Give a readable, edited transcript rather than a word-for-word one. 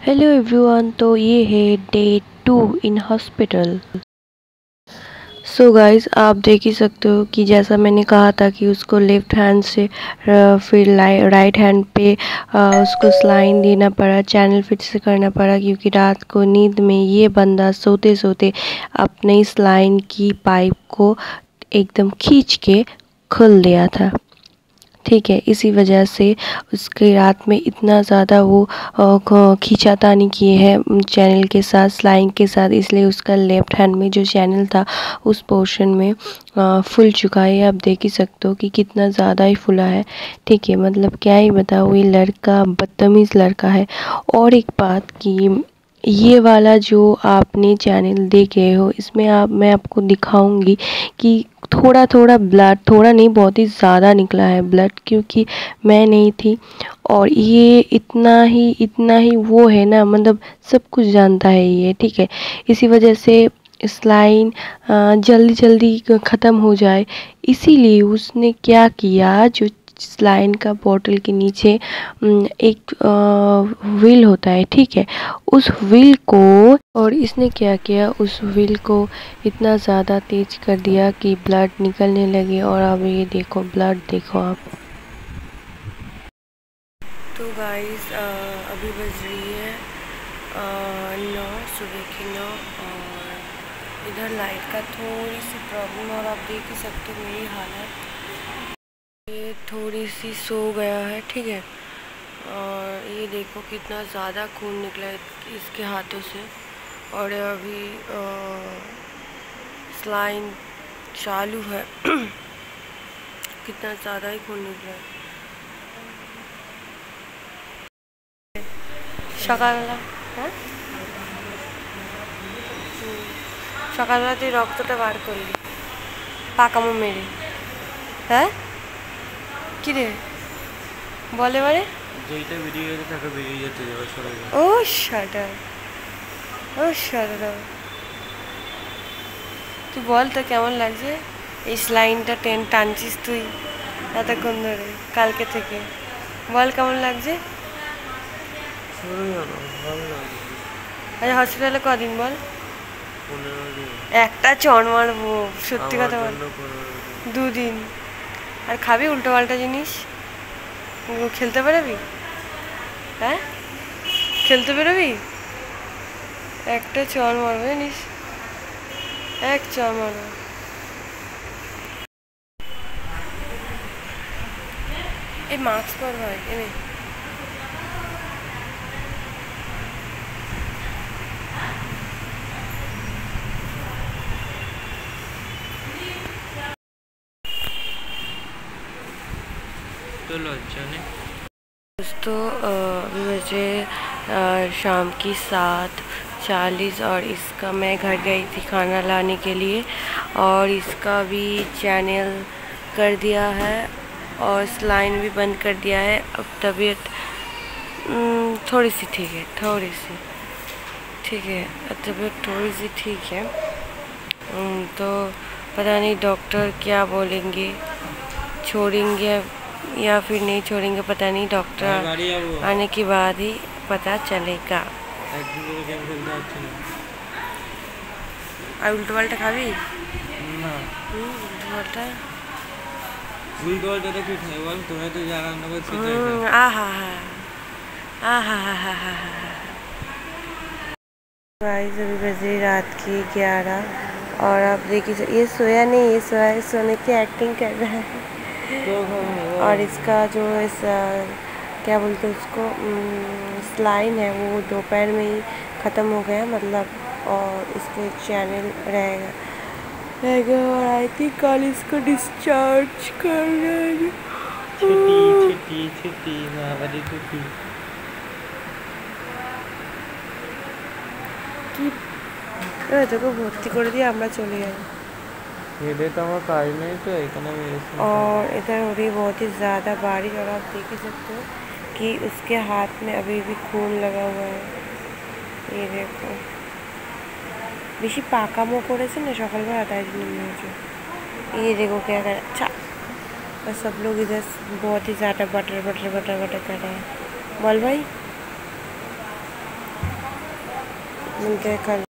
Hello everyone. तो ये है day 2 in hospital. So guys, आप देख ही सकते हो कि जैसा मैंने कहा था कि उसको लेफ़्ट हैंड से फिर राइट हैंड पे उसको स्लाइन देना पड़ा, चैनल फिट से करना पड़ा, क्योंकि रात को नींद में ये बंदा सोते सोते अपने स्लाइन की पाइप को एकदम खींच के खोल दिया था। ठीक है, इसी वजह से उसके रात में इतना ज़्यादा वो खींचातानी किए हैं चैनल के साथ, स्लाइंग के साथ, इसलिए उसका लेफ़्ट हैंड में जो चैनल था उस पोर्शन में फूल चुका है। आप देख ही सकते हो कि कितना ज़्यादा ही फूला है। ठीक है, मतलब क्या ही बताऊँ, ये लड़का बदतमीज़ लड़का है। और एक बात कि ये वाला जो आपने चैनल देख रहे हो, इसमें मैं आपको दिखाऊंगी कि थोड़ा थोड़ा ब्लड, थोड़ा नहीं बहुत ही ज़्यादा निकला है ब्लड, क्योंकि मैं नहीं थी। और ये इतना ही वो है ना, मतलब सब कुछ जानता है ये। ठीक है, इसी वजह से स्लाइन जल्दी जल्दी ख़त्म हो जाए, इसीलिए उसने क्या किया, जो स्लाइन का बॉटल के नीचे एक व्हील होता है, ठीक है, उस व्हील को, और इसने क्या किया, उस व्हील को इतना ज़्यादा तेज कर दिया कि ब्लड निकलने लगे। और अब ये देखो, ब्लड देखो आप। तो गाइस, अभी बज रही है 9, सुबह की 9, और इधर लाइट का थोड़ी सी प्रॉब्लम, और आप देख ही सकते हो मेरी हालत, ये थोड़ी सी सो गया है। ठीक है, और ये देखो कितना ज़्यादा खून निकला है इसके हाथों से। और अभी स्लाइन चालू है कितना ज़्यादा ही खून निकला है। সকালবেলা হ্যাঁ সকালবেলা তুই রক্তটা বার করলি পাকামো মেরে, হ্যাঁ কি রে বল এবারে। যেইটা বেরিয়ে গেছে তাকে বেরিয়ে যেতে দেবে সবাই। ও শাটা, ও শাটা, তুই বল তো কেমন লাগছে এই স্লাইনটা টানছিস তুই এতক্ষণ ধরে, কালকে থেকে বল কেমন লাগছে। আচ্ছা, হসপিটালে কদিন বল? একটা চড় মারবো, সত্যি কথা বল। 2 দিন। আর খাবি উল্টো পাল্টা জিনিস, খেলতে বেরোবি? হ্যাঁ, খেলতে বেরোবি? একটা চড় মারবো জানিস, এক চড় মারবো। এই মাস্ক পর ভাই, এনে तो लज्जा नहीं। दोस्तों, अभी बजे शाम की 7:40, और इसका मैं घर गई थी खाना लाने के लिए, और इसका भी चैनल कर दिया है और स्लाइन भी बंद कर दिया है। अब तबीयत थोड़ी सी ठीक है, थोड़ी सी ठीक है, तबीयत थोड़ी सी ठीक है। तो पता नहीं डॉक्टर क्या बोलेंगे, छोड़ेंगे या फिर नहीं छोड़ेंगे, पता नहीं। डॉक्टर आने के बाद ही पता चलेगा। আর উল্টো পাল্টা খাবি না? উল্টো পাল্টা তো ঠিক নেই বল, তুমি তো জানা না বল সেটা। আহা আহা আহা। गाइस, अभी बजे रात की 11, और आप देखिए ये सोया नहीं, ये सोने की एक्टिंग कर रहा है। और इसका जो क्या बोलते हैं उसको, स्लाइन है, वो दोपहर में ही ख़त्म हो गया, मतलब, और इसके चैनल रहेगा। और आई थिंक कल इसको डिस्चार्ज कर देंगे। छुट्टी महावारी छुट्टी কি তোকে ভর্তি করে দিয়ে আমরা চলে যাই। ये तो हमारा काज नहीं, तो इतना और इधर हो रही बहुत ही ज़्यादा बारिश, और आप देख ही सकते हो कि उसके हाथ में अभी भी खून लगा हुआ है। ये देखो, বেশি পাকামো করেছে না সকালবেলা, তাই জন্য হয়েছে। ये देखो क्या कर, अच्छा, और सब लोग इधर बहुत ही ज़्यादा बटर कर रहे हैं। बोल भाई, मिलते हैं कल।